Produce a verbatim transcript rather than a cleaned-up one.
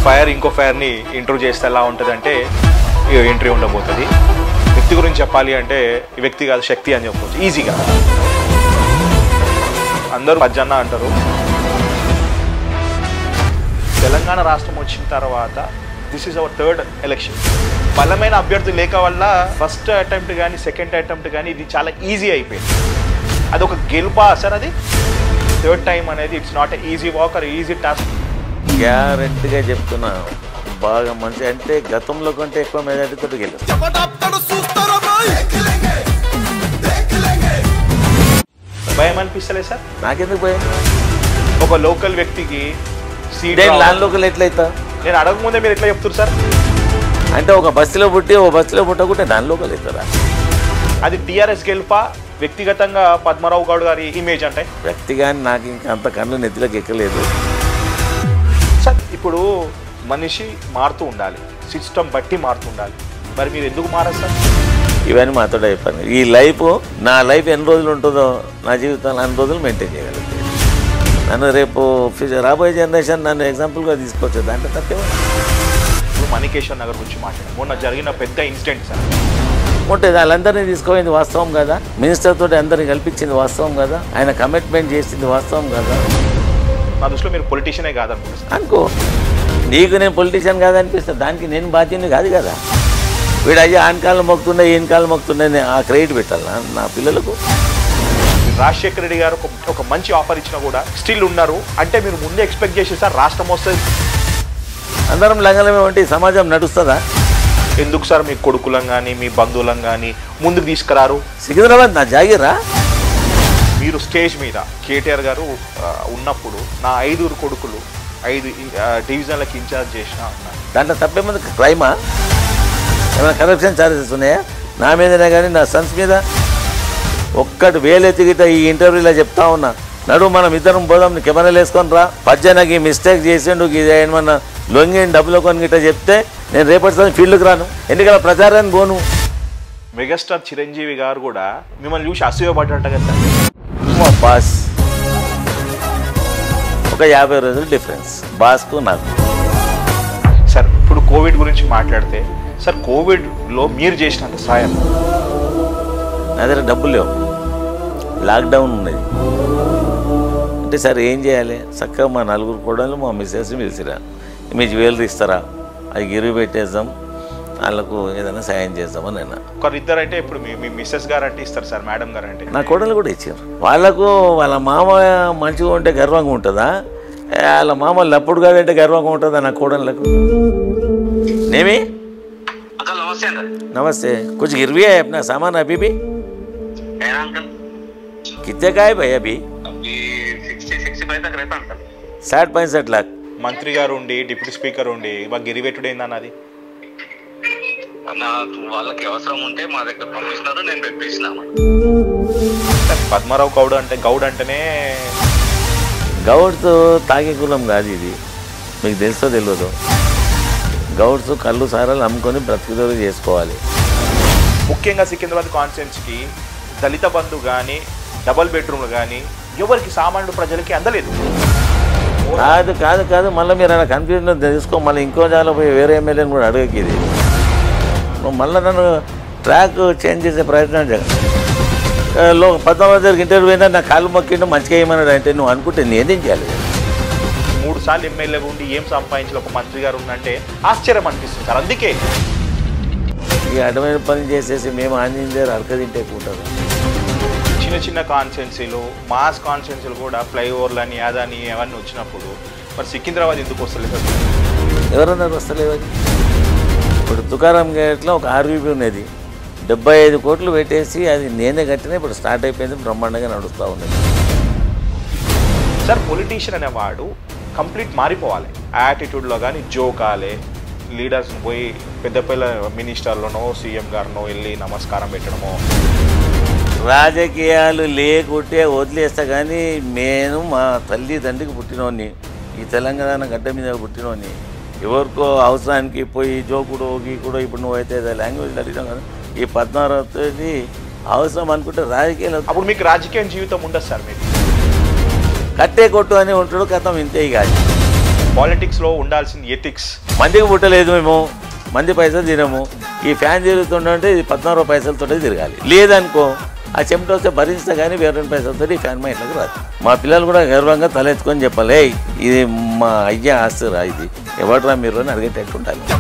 Fire ఇంకో ఫైర్ని interview చేస్తే ఎలా ఉంటుందంటే ఎంట్రీ ఉండబోతుంది. వ్యక్తి గురించి చెప్పాలి అంటే ఈ వ్యక్తి కాదు శక్తి అని చెప్పవచ్చు ఈజీగా. అందరూ పజ్జన్న అంటారు. తెలంగాణ రాష్ట్రం వచ్చిన తర్వాత this is our third election. బలమైన అభ్యర్థి లేక వల్ల ఫస్ట్ అటెంప్ట్ కానీ సెకండ్ అటెంప్ట్ కానీ ఇది చాలా ఈజీ అయిపోయింది. అది ఒక గెలుపా సార్? అది థర్డ్ టైం అనేది it's not a easy walk or easy task. గ్యారెంటీగా చెప్తున్నా బాగా మంచి అంటే గతంలో కంటే ఎక్కువ మెజార్టీతో గెలుస్తాం. భయం అనిపిస్తలే సార్? నాకెందుకు భయం? ఒక లోకల్ వ్యక్తికి సీట్ లాన్ లోకల్ ఎట్లయితా? నేను అడగకముందే మీరు ఎట్లా చెప్తారు సార్? అంటే ఒక బస్సులో పుట్టి ఒక బస్సులో పుట్టకుంటే దాని లోకల్ అవుతారా? అది టీఆర్ఎస్ గెలుపా వ్యక్తిగతంగా పద్మరావు గౌడ్ గారి ఇమేజ్ అంటే? వ్యక్తిగాని నాకు ఇంకా అంత కళ్ళు నెత్తిలోకి ఎక్కలేదు సార్. ఇప్పుడు మనిషి మారుతూ ఉండాలి, సిస్టమ్ బట్టి మారుతూ ఉండాలి. మరి మీరు ఎందుకు మారదు సార్? ఇవన్నీ మాతో అయిపోయింది. ఈ లైఫ్ నా లైఫ్ ఎన్ని రోజులు ఉంటుందో నా జీవితంలో అన్ని రోజులు మెయింటైన్ చేయగలుగుతాను. నన్ను రేపు ఫ్యూచర్ రాబోయే జనరేషన్ నన్ను ఎగ్జాంపుల్గా తీసుకోవచ్చు. దాంట్లో తప్పేమో. ఇప్పుడు మణికేశ్వర్ నగర్ గురించి మాట్లాడారు. మొన్న జరిగిన పెద్ద ఇన్సిడెంట్ సార్. ఉంటుంది వాళ్ళందరినీ తీసుకుపోయింది వాస్తవం కదా, మినిస్టర్ తోటి అందరినీ కల్పించింది వాస్తవం కదా, ఆయన కమిట్మెంట్ చేసింది వాస్తవం కదా. నా దృష్టిలో మీరు పొలిటీషియనే కాదనుకుంటున్నారు. అనుకో, నీకు నేను పొలిటీషియన్ కాదనిపిస్తాను, దానికి నేను బాధ్యత కాదు కదా. వీడు అయ్యా ఆన్ కాలం మొక్కుతుండే ఈయన కాలం మొక్కుతుండే ఆ క్రెడిట్ పెట్టాలా నా పిల్లలకు? రాజశేఖర రెడ్డి గారు ఒక మంచి ఆఫర్ ఇచ్చినా కూడా స్టిల్ ఉన్నారు అంటే మీరు ముందే ఎక్స్పెక్ట్ చేసి సార్ రాష్ట్రం వస్తుంది అందరం లంగలమే ఉంటే సమాజం నడుస్తుందా? ఎందుకు సార్ మీ కొడుకులం కానీ మీ బంధువులం కానీ ముందుకు తీసుకురారు? సికింద్రాబాద్ నా జాగిరా. మీరు స్టేజ్ మీద కేటీఆర్ గారు ఉన్నప్పుడు నా ఐదుగురు కొడుకులు ఐదు డివిజన్లకు ఇన్ఛార్జ్ చేసిన అన్నారు. దాంట్లో తప్పేమంది క్రైమా? ఏమైనా కరప్షన్ ఛార్జెస్ ఉన్నాయా నా మీదనే కానీ నా సన్స్ మీద? ఒక్కటి వేలెత్తిగిట ఈ ఇంటర్వ్యూలో చెప్తా ఉన్నా, నడువు మనం ఇద్దరం పోదాం, కెమెరాలు వేసుకొని రా, పజ్జనకి మిస్టేక్ చేసిండు ఇది ఏమన్నా లొంగి డబ్బులు కొని గిట్ట చెప్తే నేను రేపటి ఫీల్డ్కి రాను, ఎన్నికల ప్రచారాన్ని పోను. మెగాస్టార్ చిరంజీవి గారు కూడా మిమ్మల్ని చూసి అసూయపడ్డట కదా సార్. బాస్ ఒక యాభై రోజులు డిఫరెన్స్ బాస్కు నాకు. సార్ ఇప్పుడు కోవిడ్ గురించి మాట్లాడితే సార్, కోవిడ్లో మీరు చేసినంత సాయం? నా దగ్గర డబ్బులు లేవు, లాక్డౌన్ ఉన్నది అంటే సార్ ఏం చేయాలి? చక్కగా మా నలుగురు కోడలు మా మిస్సెస్ పిలిచిరా, మీ జ్యువెలరీ ఇస్తారా, అది గిరివి పెట్టేద్దాం, వాళ్ళకు ఏదైనా సాయం చేద్దామని నేను. ఒకరిద్దరు అంటే ఇప్పుడు మీ మీ మిస్సెస్ గారు అంటే ఇస్తారు సార్, మేడం గారు అంటే? నా కోడలు కూడా ఇచ్చారు. వాళ్ళకు వాళ్ళ మామ మంచిగా ఉంటే గర్వంగా ఉంటుందా, వాళ్ళ మామ లప్పుడు కాదంటే గర్వంగా ఉంటుందా నా కోడళ్ళకు? నేమి नमस्ते, कुछ गिरवी है अपना सामान अभी भी? कितने का है भाई अभी? साठ पैंसठ लाख. మంత్రి గారు ఉండి డిప్యూటీ స్పీకర్ ఉండి మాకు గిరివెట్టుడు ఏందన్నది? వాళ్ళకి అవసరం ఉంటే మా దగ్గర పంపిస్తున్నారు, నేను పెట్టిస్తున్నాను. పద్మరావు గౌడ్ అంటే గౌడ్ అంటేనే గౌడ్తో తాగే కులం కాదు ఇది, మీకు తెలుసో తెలియదు. గౌడ్స్ కళ్ళు సారాలు అమ్ముకొని బ్రతుకుదోరు చేసుకోవాలి. ముఖ్యంగా సికింద్రాబాద్ కాన్స్టిట్యున్సీకి దళిత బంధు కానీ డబల్ బెడ్రూమ్లు కానీ ఎవరికి సామాన్యుడు ప్రజలకి అందలేదు. కాదు కాదు కాదు మళ్ళీ మీరు అలా కన్ఫ్యూజన్ తెలుసుకో, మళ్ళీ ఇంకో జాలో పోయి వేరే ఎమ్మెల్యేని కూడా అడగకి. ఇది నువ్వు మళ్ళీ నన్ను ట్రాక్ చేంజ్ చేసే ప్రయత్నం లో పద్మావతి దగ్గరికి ఇంటర్వ్యూ అయినా నా కాళ్ళు మొక్కిండు మంచిగా ఏమన్నాడు అంటే నువ్వు అనుకుంటే నేనేం చేయాలి? మూడు సార్లు ఎమ్మెల్యే ఉండి ఏం సంపాదించిన ఒక మంత్రి గారు ఉందంటే ఆశ్చర్యం అనిపిస్తుంది సార్. అందుకే ఈ అడ్డమైన పని చేసేసి మేము ఆంజనేయ దగ్గర అడక తింటే కూటారు. చిన్న చిన్న కాన్స్టిట్యున్సీలు మాస్ కాన్స్టిట్యున్సీలు కూడా ఫ్లైఓవర్లు అని యాదని అవన్నీ వచ్చినప్పుడు మరి సికింద్రాబాద్ ఎందుకు వస్తలేదు? ఎవరన్నారు వస్తలేవు? ఇప్పుడు తుకారాం గేట్లో ఒక ఆర్వీపీ ఉన్నది, డెబ్బై ఐదు కోట్లు పెట్టేసి అది నేనే కట్టినా ఇప్పుడు స్టార్ట్ అయిపోయింది, బ్రహ్మాండంగా నడుస్తూ ఉన్నది. సార్ పొలిటీషియన్ అనేవాడు కంప్లీట్ మారిపోవాలి యాటిట్యూడ్లో కానీ, జోకాలే లీడర్స్ని పోయి పెద్ద పెద్ద మినిస్టర్లోనో సీఎం గారినో వెళ్ళి నమస్కారం పెట్టడమో. రాజకీయాలు లేకుంటే వదిలేస్తా కానీ నేను మా తల్లి తండ్రికి పుట్టినోని, ఈ తెలంగాణ గడ్డ మీద పుట్టినోని, ఎవరికో అవసరానికి పోయి జోకుడు గీకుడు ఇప్పుడు నువ్వైతే లాంగ్వేజ్ అడిగినాం కదా, ఈ పద్మావతి అవసరం అనుకుంటే రాజకీయాలు అప్పుడు మీకు రాజకీయ జీవితం ఉండదు సార్. మీకు కట్టే కొట్టు అని ఉంటాడు, కథం ఇంతే కాదు. పాలిటిక్స్లో ఉండాల్సిన ఎథిక్స్. మందికి పుట్టలేదు మేము, మంది పైసలు తినము, ఈ ఫ్యాన్ తిరుగుతుంటే ఇది పద్నాలుగు పైసలతో తిరగాలి. లేదనుకో ఆ చెమట వస్తే భరిస్తా కానీ వేరే పైసలతో ఈ ఫ్యాన్ మా ఇంట్లోకి రాదు. మా పిల్లలు కూడా గర్వంగా తలెత్తుకొని చెప్పాలి, ఇది మా అయ్యా ఆస్తురా, ఇది ఎవడరా మీరు అని అడిగేటట్టు ఉండాలి.